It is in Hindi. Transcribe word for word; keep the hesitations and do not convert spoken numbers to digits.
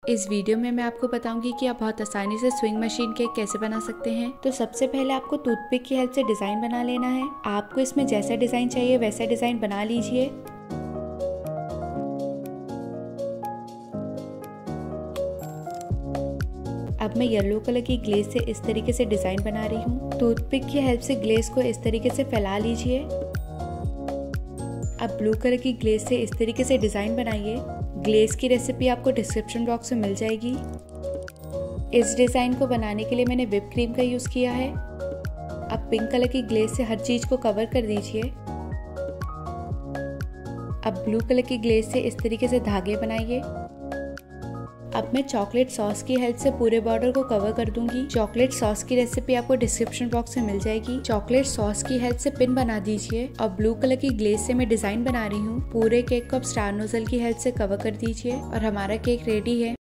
इस वीडियो में मैं आपको बताऊंगी कि आप बहुत आसानी से स्विंग मशीन केक कैसे बना सकते हैं। तो सबसे पहले आपको टूथपिक की हेल्प से डिजाइन बना लेना है। आपको इसमें जैसा डिजाइन चाहिए वैसा डिजाइन बना लीजिए। अब मैं येलो कलर की ग्लेज से इस तरीके से डिजाइन बना रही हूँ। टूथपिक की हेल्प से ग्लेज को इस तरीके से फैला लीजिए। अब ब्लू कलर की ग्लेज से इस तरीके से डिजाइन बनाइए। ग्लेज की रेसिपी आपको डिस्क्रिप्शन बॉक्स में मिल जाएगी। इस डिजाइन को बनाने के लिए मैंने व्हिप क्रीम का यूज किया है। अब पिंक कलर की ग्लेज से हर चीज को कवर कर दीजिए। अब ब्लू कलर की ग्लेज से इस तरीके से धागे बनाइए। अब मैं चॉकलेट सॉस की हेल्प से पूरे बॉर्डर को कवर कर दूंगी। चॉकलेट सॉस की रेसिपी आपको डिस्क्रिप्शन बॉक्स में मिल जाएगी। चॉकलेट सॉस की हेल्प से पिन बना दीजिए और ब्लू कलर की ग्लेज से मैं डिजाइन बना रही हूँ। पूरे केक को अब स्टार नोजल की हेल्प से कवर कर दीजिए और हमारा केक रेडी है।